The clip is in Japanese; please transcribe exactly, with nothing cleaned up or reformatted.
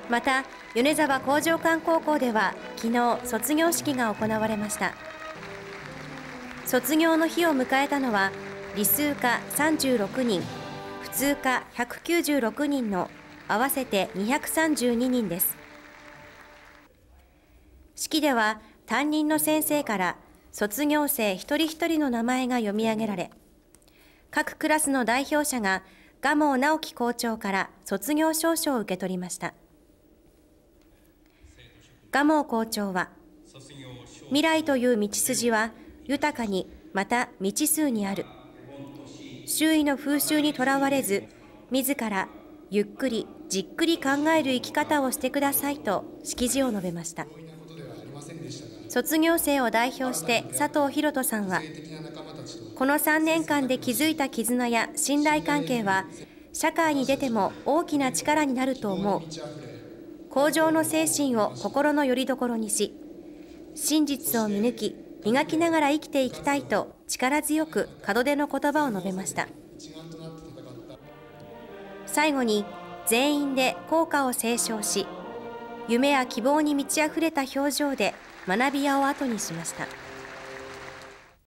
また米沢工場館高校では昨日卒業式が行われました。卒業の日を迎えたのは理数科さんじゅうろくにん、普通科ひゃくきゅうじゅうろくにんの合わせてにひゃくさんじゅうににんです。式では担任の先生から卒業生一人一人の名前が読み上げられ、各クラスの代表者が蒲生直樹校長から卒業証書を受け取りました。蒲生校長は、未来という道筋は豊かにまた未知数にある。周囲の風習にとらわれず、自らゆっくりじっくり考える生き方をしてくださいと式辞を述べました。卒業生を代表して佐藤博人さんは、このさんねんかんで築いた絆や信頼関係は社会に出ても大きな力になると思う。向上の精神を心の拠り所にし、真実を見抜き磨きながら生きていきたいと力強く門出の言葉を述べました。最後に全員で校歌を斉唱し、夢や希望に満ち溢れた表情で学び屋を後にしました。